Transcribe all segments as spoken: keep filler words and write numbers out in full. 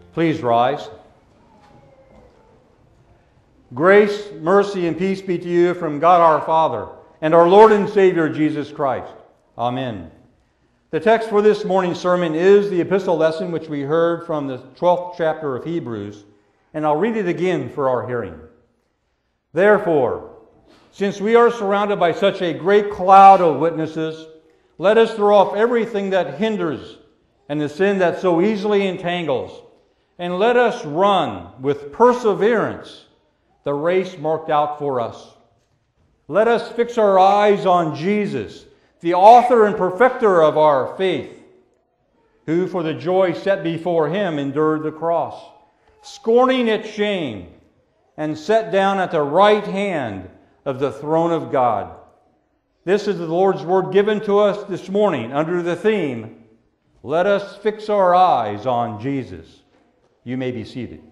Please rise. Grace, mercy, and peace be to you from God our Father and our Lord and Savior Jesus Christ. Amen. The text for this morning's sermon is the epistle lesson which we heard from the twelfth chapter of Hebrews, and I'll read it again for our hearing. Therefore, since we are surrounded by such a great cloud of witnesses, let us throw off everything that hinders and the sin that so easily entangles, and let us run with perseverance the race marked out for us. Let us fix our eyes on Jesus, the author and perfecter of our faith, who for the joy set before him endured the cross, scorning its shame, and sat down at the right hand of the throne of God. This is the Lord's word given to us this morning under the theme, Let us fix our eyes on Jesus. You may be seated.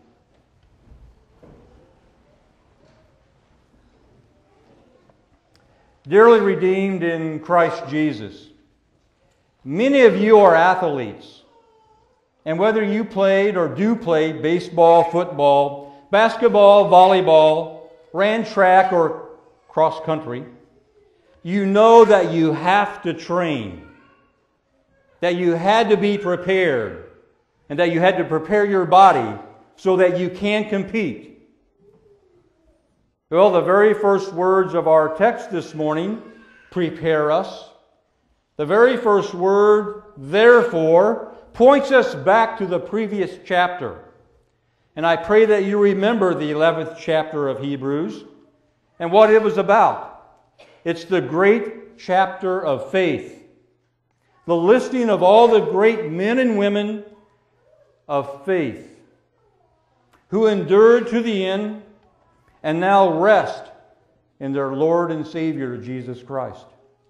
Dearly redeemed in Christ Jesus, many of you are athletes, and whether you played or do play baseball, football, basketball, volleyball, ran track or cross country, you know that you have to train, that you had to be prepared, and that you had to prepare your body so that you can compete. Well, the very first words of our text this morning prepare us. The very first word, therefore, points us back to the previous chapter. And I pray that you remember the eleventh chapter of Hebrews and what it was about. It's the great chapter of faith. The listing of all the great men and women of faith who endured to the end and now rest in their Lord and Savior, Jesus Christ.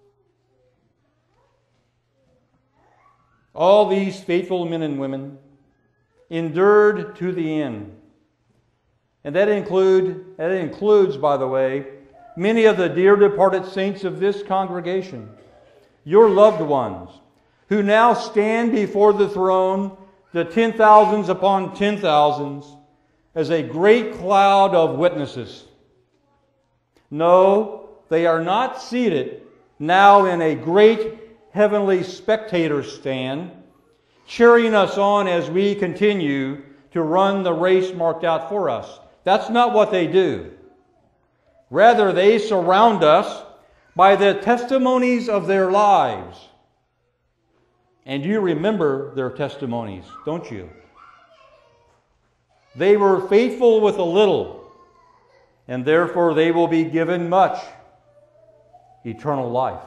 All these faithful men and women endured to the end. And that, include, that includes, by the way, many of the dear departed saints of this congregation, your loved ones, who now stand before the throne, the ten thousands upon ten thousands, as a great cloud of witnesses. No, they are not seated now in a great heavenly spectator stand, cheering us on as we continue to run the race marked out for us. That's not what they do. Rather, they surround us by the testimonies of their lives. And you remember their testimonies, don't you? They were faithful with a little, and therefore they will be given much, eternal life.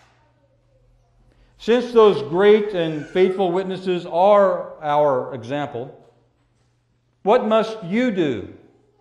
Since those great and faithful witnesses are our example, what must you do?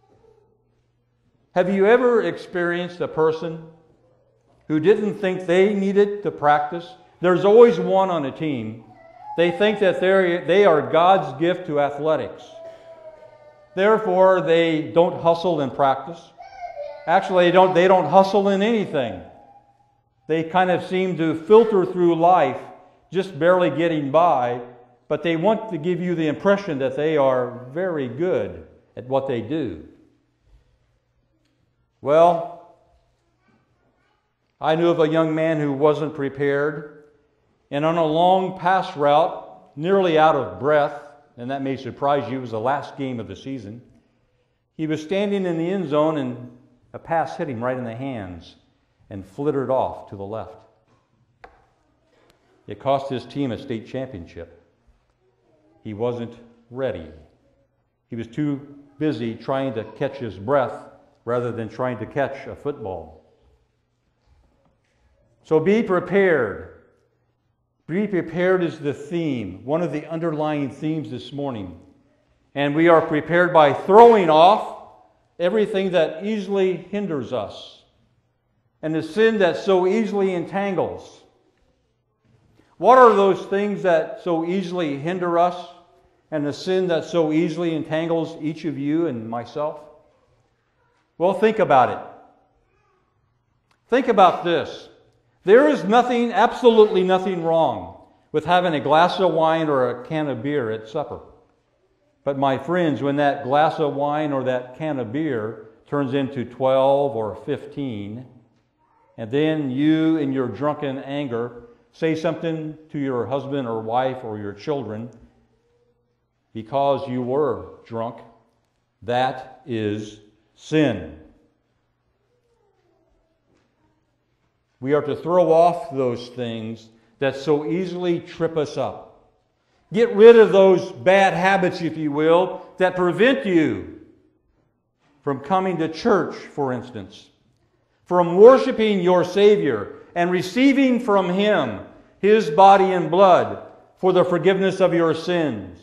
Have you ever experienced a person who didn't think they needed to practice? There's always one on a team. They think that they're, they are God's gift to athletics. Therefore, they don't hustle in practice. Actually, they don't, they don't hustle in anything. They kind of seem to filter through life, just barely getting by, but they want to give you the impression that they are very good at what they do. Well, I knew of a young man who wasn't prepared, and on a long pass route, nearly out of breath, and that may surprise you, it was the last game of the season, he was standing in the end zone and a pass hit him right in the hands and flittered off to the left. It cost his team a state championship. He wasn't ready. He was too busy trying to catch his breath rather than trying to catch a football. So be prepared. Be prepared is the theme, one of the underlying themes this morning. And we are prepared by throwing off everything that easily hinders us and the sin that so easily entangles. What are those things that so easily hinder us and the sin that so easily entangles each of you and myself? Well, think about it. Think about this. There is nothing, absolutely nothing wrong with having a glass of wine or a can of beer at supper. But my friends, when that glass of wine or that can of beer turns into twelve or fifteen, and then you in your drunken anger say something to your husband or wife or your children because you were drunk, that is sin. We are to throw off those things that so easily trip us up. Get rid of those bad habits, if you will, that prevent you from coming to church, for instance, from worshiping your Savior and receiving from Him His body and blood for the forgiveness of your sins.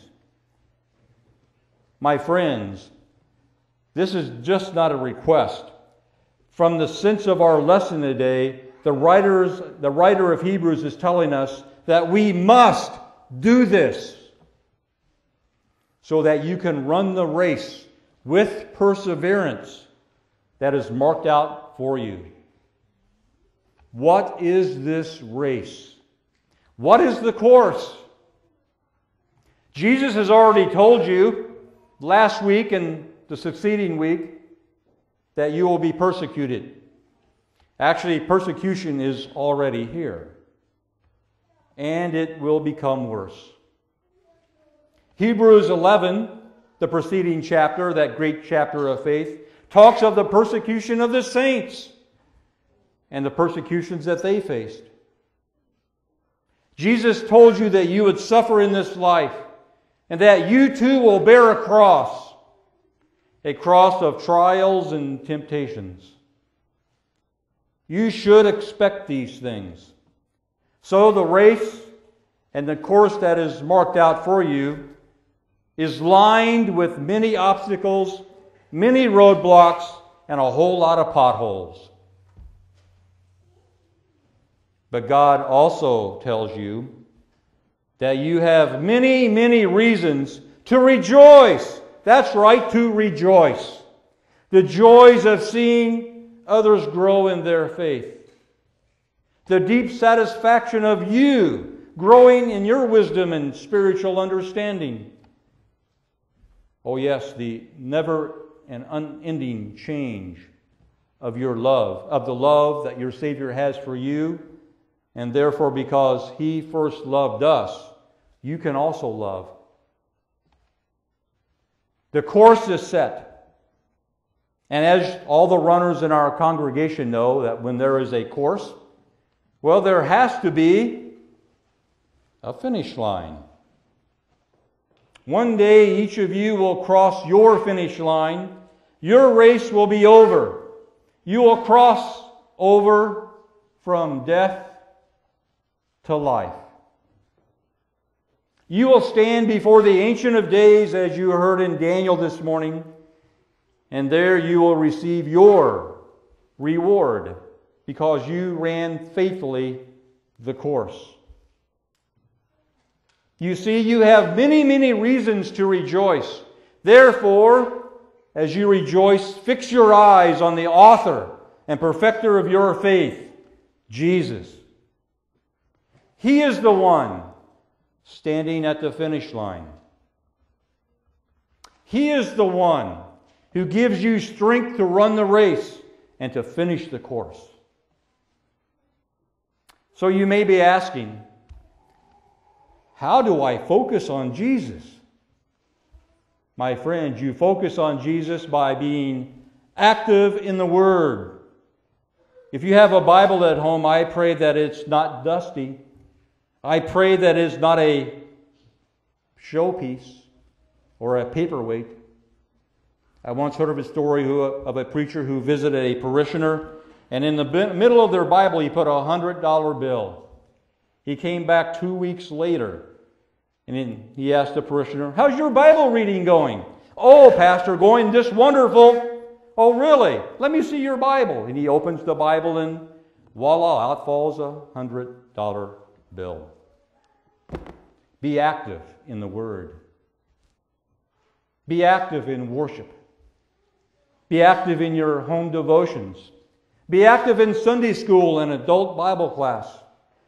My friends, this is just not a request. From the sense of our lesson today, the writers, the writer of Hebrews is telling us that we must do this so that you can run the race with perseverance that is marked out for you. What is this race? What is the course? Jesus has already told you last week and the succeeding week that you will be persecuted. Actually, persecution is already here. And it will become worse. Hebrews eleven, the preceding chapter, that great chapter of faith, talks of the persecution of the saints and the persecutions that they faced. Jesus told you that you would suffer in this life and that you too will bear a cross, a cross of trials and temptations. You should expect these things. So the race and the course that is marked out for you is lined with many obstacles, many roadblocks, and a whole lot of potholes. But God also tells you that you have many, many reasons to rejoice. That's right, to rejoice. The joys of seeing others grow in their faith. The deep satisfaction of you growing in your wisdom and spiritual understanding. Oh yes, the never and unending change of your love, of the love that your Savior has for you, and therefore because He first loved us, you can also love. The course is set. And as all the runners in our congregation know, that when there is a course, well, there has to be a finish line. One day each of you will cross your finish line. Your race will be over. You will cross over from death to life. You will stand before the Ancient of Days, as you heard in Daniel this morning, and there you will receive your reward because you ran faithfully the course. You see, you have many, many reasons to rejoice. Therefore, as you rejoice, fix your eyes on the author and perfecter of your faith, Jesus. He is the one standing at the finish line. He is the one who gives you strength to run the race and to finish the course. So you may be asking, how do I focus on Jesus? My friends, you focus on Jesus by being active in the Word. If you have a Bible at home, I pray that it's not dusty. I pray that it's not a showpiece or a paperweight. I once heard of a story who, of a preacher who visited a parishioner, and in the middle of their Bible he put a one hundred dollar bill. He came back two weeks later, and he asked the parishioner, "How's your Bible reading going?" "Oh, Pastor, going just wonderful." "Oh, really? Let me see your Bible." And he opens the Bible, and voila, out falls a one hundred dollar bill. Be active in the Word. Be active in worship. Be active in your home devotions. Be active in Sunday school and adult Bible class.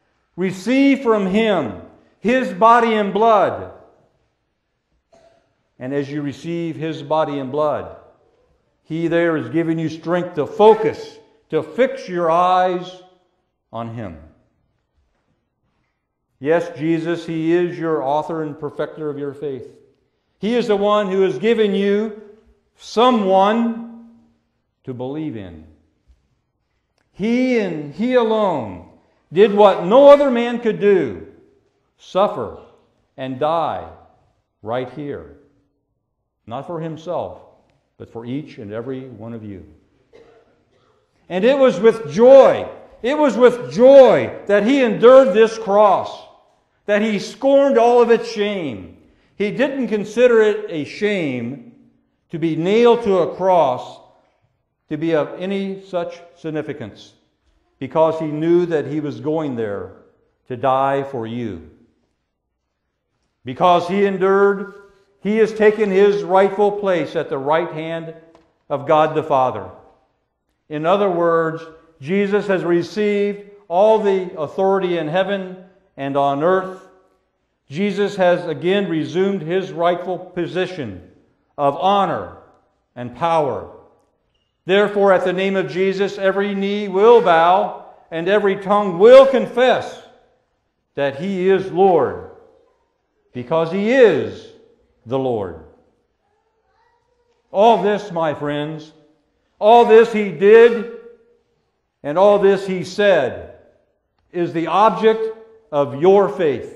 Receive from Him His body and blood and as you receive His body and blood, He there is giving you strength to focus, to fix your eyes on Him. Yes, Jesus, He is your author and perfecter of your faith. He is the one who has given you someone to believe in. He and He alone did what no other man could do, suffer and die right here. Not for Himself, but for each and every one of you. And it was with joy, it was with joy that He endured this cross, that He scorned all of its shame. He didn't consider it a shame to be nailed to a cross, to be of any such significance, because He knew that He was going there to die for you. Because He endured, He has taken His rightful place at the right hand of God the Father. In other words, Jesus has received all the authority in heaven and on earth. Jesus has again resumed His rightful position of honor and power. Therefore, at the name of Jesus, every knee will bow and every tongue will confess that He is Lord, because He is the Lord. All this, my friends, all this He did and all this He said is the object of your faith.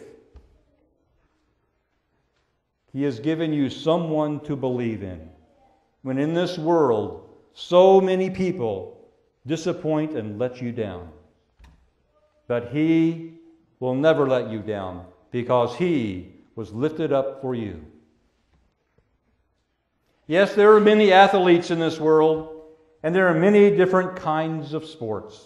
He has given you someone to believe in, when in this world so many people disappoint and let you down. But He will never let you down, because He was lifted up for you. Yes, there are many athletes in this world, and there are many different kinds of sports.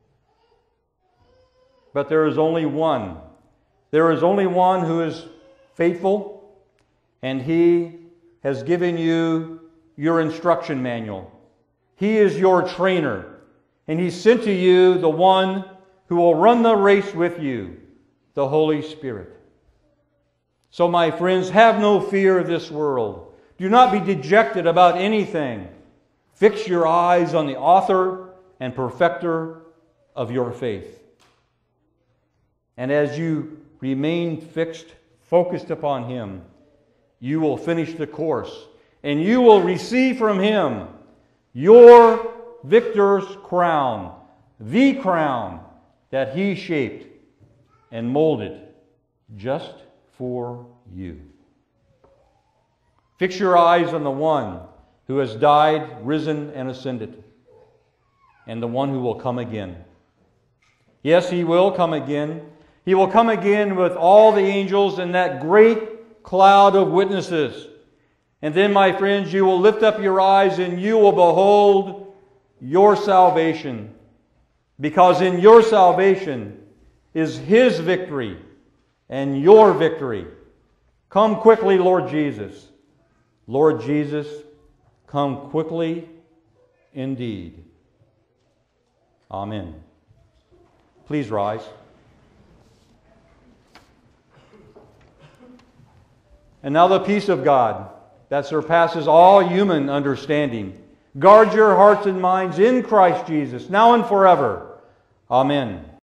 But there is only one. There is only one who is faithful, and He has given you your instruction manual. He is your trainer, and He sent to you the one who will run the race with you, the Holy Spirit. So, my friends, have no fear of this world. Do not be dejected about anything. Fix your eyes on the author and perfecter of your faith. And as you remain fixed, focused upon Him, you will finish the course, and you will receive from Him your victor's crown, the crown that He shaped and molded just for you. Fix your eyes on the one who has died, risen, and ascended, and the one who will come again. Yes, He will come again. He will come again with all the angels in that great cloud of witnesses. And then, my friends, you will lift up your eyes and you will behold your salvation, because in your salvation is His victory and your victory. Come quickly, Lord Jesus. Lord Jesus, come quickly indeed. Amen. Please rise. And now the peace of God that surpasses all human understanding, guard your hearts and minds in Christ Jesus, now and forever. Amen.